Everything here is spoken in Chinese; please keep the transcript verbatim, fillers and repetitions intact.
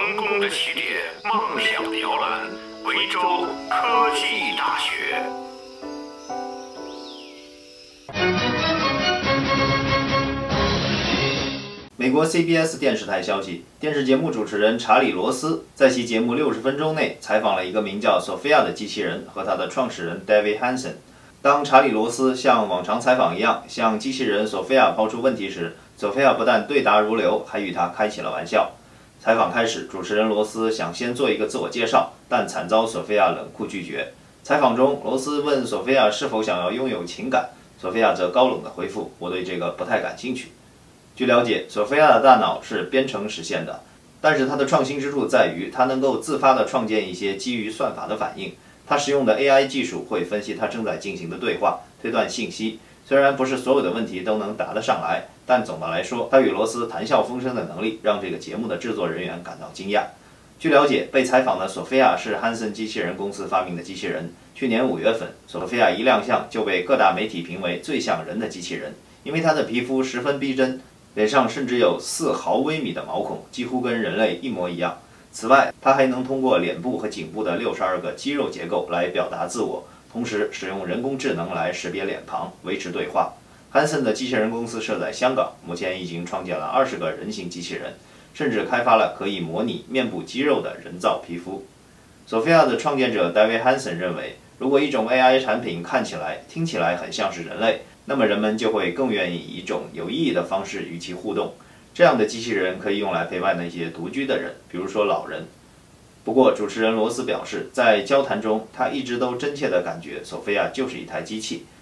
成功的起点，梦想的摇篮，维州科技大学。 美国 C B S 电视台消息，电视节目主持人查理·罗斯在其节目六十分钟内采访了一个名叫索菲亚的机器人和它的创始人 David Hanson。当查理·罗斯像往常采访一样向机器人索菲亚抛出问题时，索菲亚不但对答如流，还与他开起了玩笑。采访开始，主持人罗斯想先做一个自我介绍，但惨遭索菲亚冷酷拒绝。采访中，罗斯问索菲亚是否想要拥有情感，索菲亚则高冷地回复：“我对这个不太感兴趣。”据了解，索菲亚的大脑是编程实现的，但是它的创新之处在于它能够自发地创建一些基于算法的反应。它使用的 A I 技术会分析它正在进行的对话，推断信息。虽然不是所有的问题都能答得上来，但总的来说，它与罗斯谈笑风生的能力让这个节目的制作人员感到惊讶。据了解，被采访的索菲亚是汉森机器人公司发明的机器人。去年五月份，索菲亚一亮相就被各大媒体评为最像人的机器人，因为它的皮肤十分逼真，脸上甚至有四毫微米的毛孔，几乎跟人类一模一样。此外，它还能通过脸部和颈部的六十二个肌肉结构来表达自我，同时使用人工智能来识别脸庞，维持对话。汉森的机器人公司设在香港，目前已经创建了二十个人形机器人，甚至开发了可以模拟面部肌肉的人造皮肤。索菲亚的创建者 David Hanson 认为，如果一种 A I 产品看起来、听起来很像是人类，那么人们就会更愿意以一种有意义的方式与其互动。这样的机器人可以用来陪伴那些独居的人，比如说老人。不过，主持人罗斯表示，在交谈中，他一直都真切地感觉索菲亚就是一台机器，